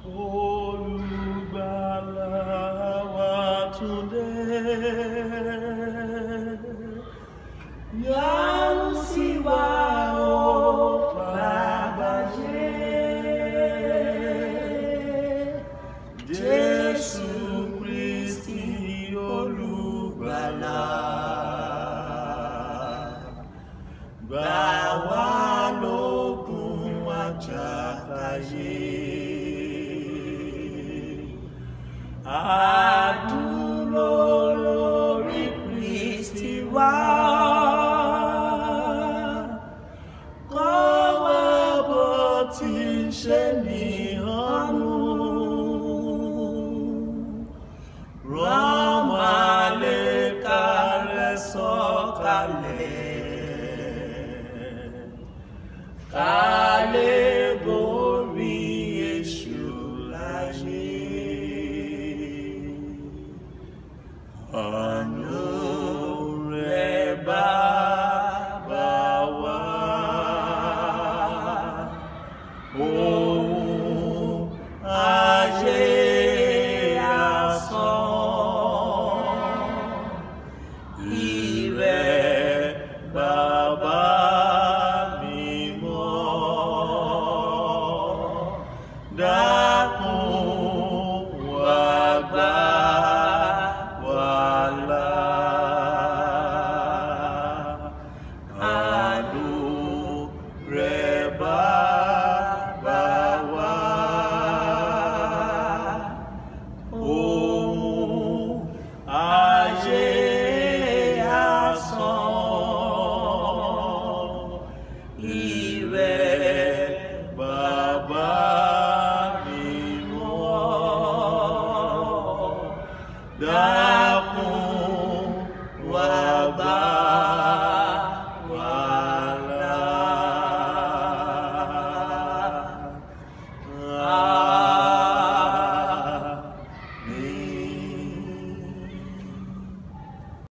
Olùgbàlà wa tún dé. Yọ́nú sí wa o Baba Jésù Kristi Olùgbàlà. Gbà wá lógun àjàkálẹ̀. Adúró lórí Kristi wá. Kọ́ wa bó ti ń ṣe ní ọ̀run. Rán màlẹ́kà rẹ̀ sọ̀kalẹ̀. Ká lè borí èṣù láyé. Àánú rẹ̀ Baba wá. Ohun ayé asán. Ìrẹ̀ Baba dákun wá gbà wá là. Àánú rẹ̀ Baba wá. Ohun ayé asán. Ìrẹ̀ Baba dákun